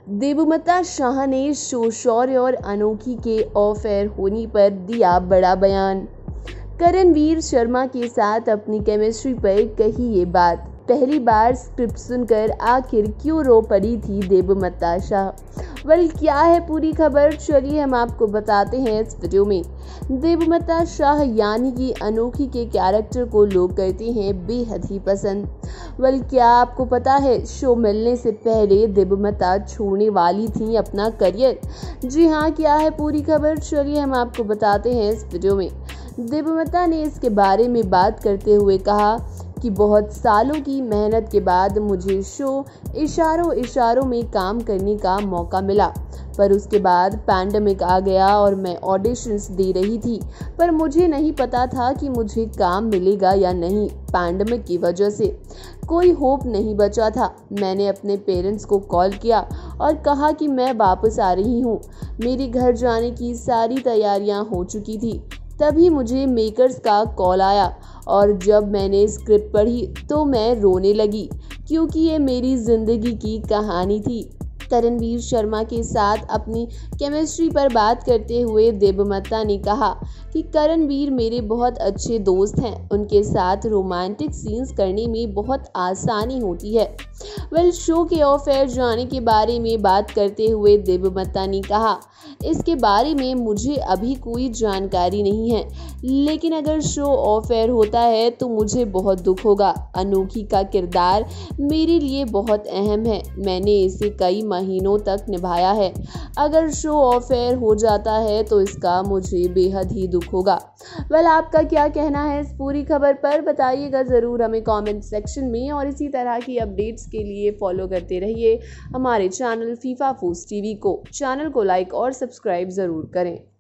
देबूमता शाह ने शो शौर्य और अनोखी के ऑफ एयर होने पर दिया बड़ा बयान। करणवीर शर्मा के साथ अपनी केमिस्ट्री पर कही ये बात। पहली बार स्क्रिप्ट सुनकर आखिर क्यों रो पड़ी थी देबूमता शाह? क्या है पूरी खबर, चलिए हम आपको बताते हैं इस वीडियो में। देबूमता शाह यानी कि अनोखी के कैरेक्टर को लोग करते हैं बेहद ही पसंद। क्या आपको पता है शो मिलने से पहले देबूमता छोड़ने वाली थी अपना करियर? जी हाँ, क्या है पूरी खबर, चलिए हम आपको बताते हैं इस वीडियो में। देबूमता ने इसके बारे में बात करते हुए कहा कि बहुत सालों की मेहनत के बाद मुझे शो इशारों में काम करने का मौका मिला, पर उसके बाद पैंडेमिक आ गया और मैं ऑडिशंस दे रही थी, पर मुझे नहीं पता था कि मुझे काम मिलेगा या नहीं। पैंडेमिक की वजह से कोई होप नहीं बचा था। मैंने अपने पेरेंट्स को कॉल किया और कहा कि मैं वापस आ रही हूँ। मेरे घर जाने की सारी तैयारियां हो चुकी थी। तभी मुझे मेकर्स का कॉल आया और जब मैंने स्क्रिप्ट पढ़ी तो मैं रोने लगी, क्योंकि ये मेरी ज़िंदगी की कहानी थी। करणवीर शर्मा के साथ अपनी केमिस्ट्री पर बात करते हुए देबूमता ने कहा कि करणवीर मेरे बहुत अच्छे दोस्त हैं, उनके साथ रोमांटिक सीन्स करने में बहुत आसानी होती है। शो के ऑफ एयर जाने के बारे में बात करते हुए देबूमता ने कहा, इसके बारे में मुझे अभी कोई जानकारी नहीं है, लेकिन अगर शो ऑफ एयर होता है तो मुझे बहुत दुख होगा। अनोखी का किरदार मेरे लिए बहुत अहम है, मैंने इसे कई महीनों तक निभाया है। अगर शो ऑफ एयर हो जाता है तो इसका मुझे बेहद ही दुख होगा। आपका क्या कहना है इस पूरी खबर पर, बताइएगा ज़रूर हमें कमेंट सेक्शन में। और इसी तरह की अपडेट्स के लिए फॉलो करते रहिए हमारे चैनल फीफा फूस टीवी को। चैनल को लाइक और सब्सक्राइब ज़रूर करें।